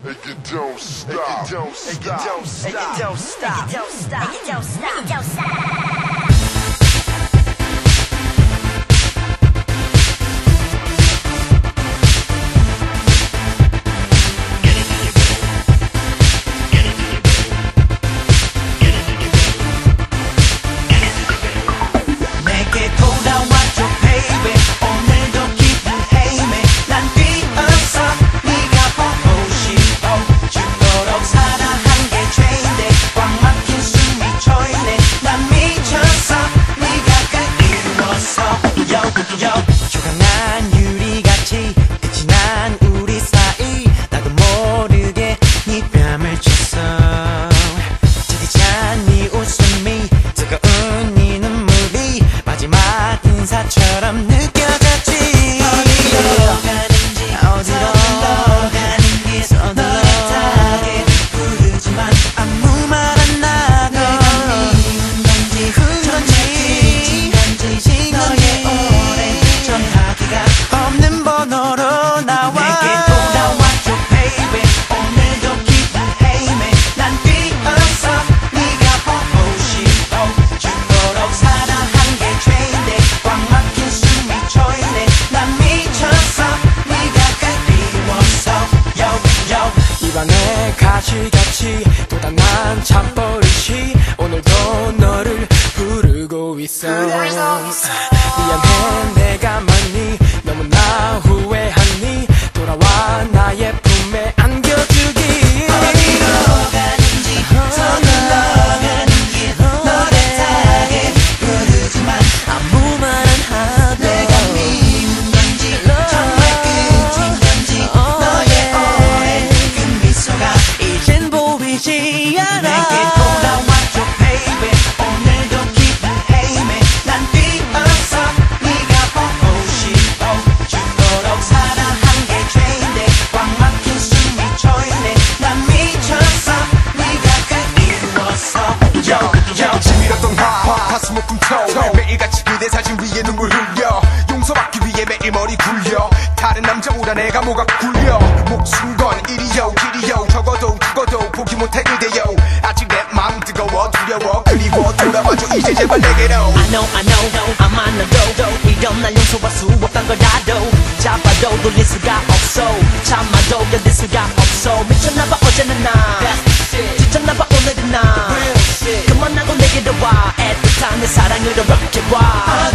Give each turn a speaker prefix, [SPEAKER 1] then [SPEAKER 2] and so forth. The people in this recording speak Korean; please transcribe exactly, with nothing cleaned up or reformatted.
[SPEAKER 1] And you don't stop. And you don't stop. And you don't stop. And you don't stop. And you don't stop. And you don't stop. And you don't stop.
[SPEAKER 2] 조각난 유리같이 끝이 난 우리 사이 나도 모르게 네 뺨을 쳤어 지디찬 네 웃음이 뜨거운 네 눈물이 마지막 인사처럼 느껴졌지 어디로 가는지 어디로 가는지 서둘러하게 부르지만 아무 말 안 나고 내가 미운 건지 그런지 미친 건지 없는 번호로 나와 내게 돌아와줘 baby 오늘도 기대해매 난 뛰어서 네가 보고 싶어 죽도록 사랑한 게 죄인데 꽉 막힌 숨이 초이네 난 미쳤어 네가 그리워서 yo yo 입안에 가시같이 돋아난 잠버릇이 오늘도 너를 부르고 있어 미안해 내가 많이 너무나 후회하니 돌아와 나의 품에 안겨주기 어디로 가는지 서둘러 가는 길 너를 타게 부르지만 아무 말 안 하고 내가 미운 건지 정말 끝인 건지 너의 오랜 그 미소가 이젠 보이지 않아 내게 돌아와줘 baby 오늘도 기대해매 난 뛰어서 네가 보고 싶어 죽도록 사랑한 게 죄인데 꽉 막힌 숨이 초이네 난 미쳤어 네가 그리워서 yo yo
[SPEAKER 3] 치밀었던 화화 가슴 못 훔쳐 매일같이 그대 사진 위에 눈물 흘려 용서받기 위해 매일 머리 굴려 다른 남자보다 내가 뭐가 굴려 목숨 건 일이요 길이요 적어도 죽어도 포기 못해 그대요 아직 내 맘 뜨거워 두려워 그리워 돌아와줘 이제 제발 내게로
[SPEAKER 2] I know I know I'm on the road 이런 날 용서할 수 없단 걸 나도 잡아도 돌릴 수가 없어 참아도 견딜 수가 없어 미쳤나봐 어제는 나 지쳤나봐 오늘은 나 그만하고 내게로 와 애틋한 내 사랑으로 rock it 와